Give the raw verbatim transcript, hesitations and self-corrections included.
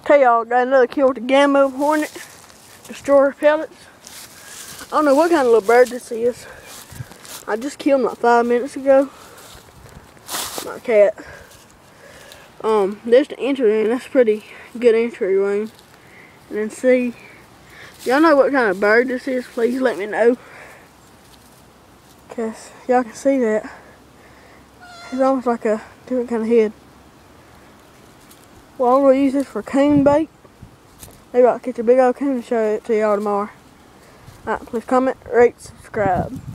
Tell y'all, got another kill with the Gamma Hornet Destroyer pellets. I don't know what kind of little bird this is. I just killed him like five minutes ago. My cat. Um, there's the entry, and that's pretty good entry ring. And then see, y'all know what kind of bird this is? Please let me know. Cause y'all can see that. It's almost like a different kind of head. Well, I'm gonna use this for coon bait. Maybe I'll catch a big old coon and show it to y'all tomorrow. Alright, please comment, rate, subscribe.